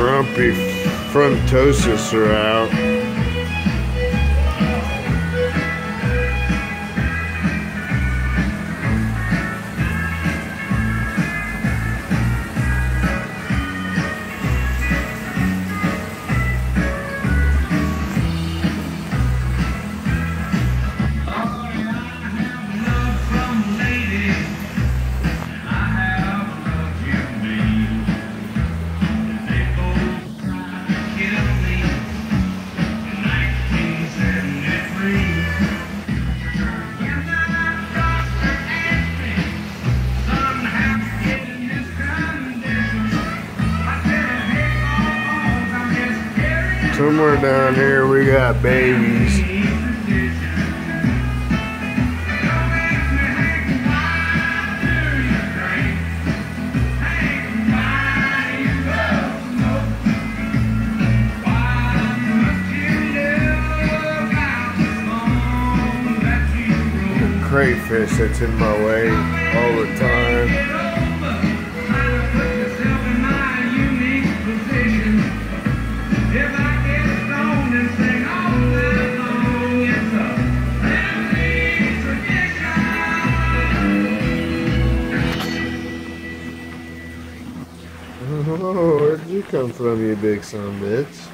grumpy frontosis are out. Somewhere down here we got babies. The crayfish that's in my way all the time. Oh, where'd you come from, you big son of a bitch?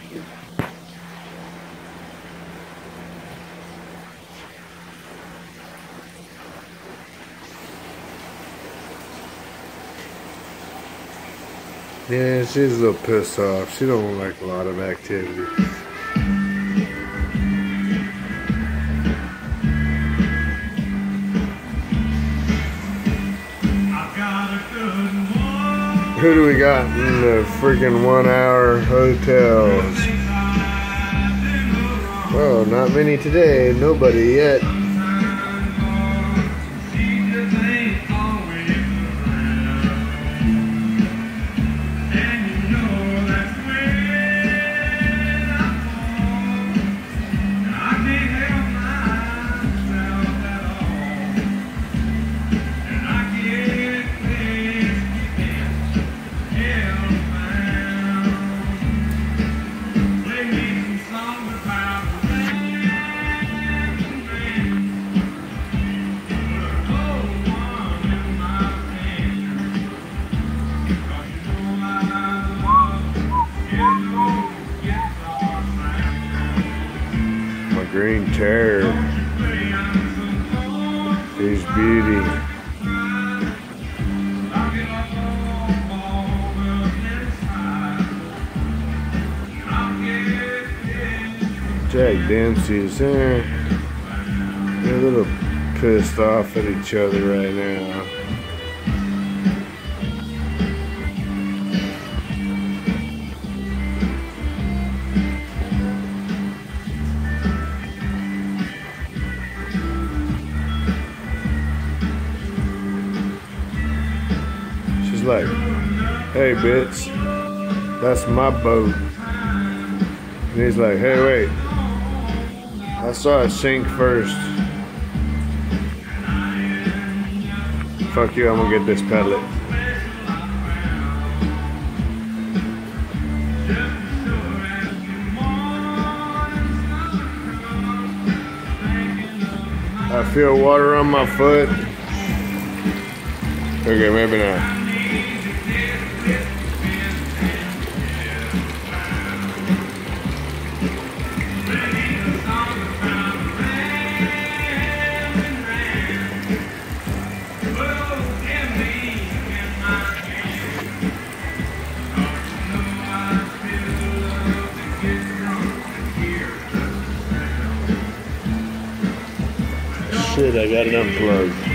Yeah, she's a little pissed off. She don't like a lot of activity. Who do we got in the freaking 1 hour hotels? Well, not many today. Nobody yet. Green Terror. He's beauty. Jack Dempsey's there. They're a little pissed off at each other right now. Like, hey bitch, that's my boat. And he's like, hey wait, I saw it sink first. Fuck you, I'm gonna get this pellet. I feel water on my foot. Okay, maybe not. Shit, I got it unplugged.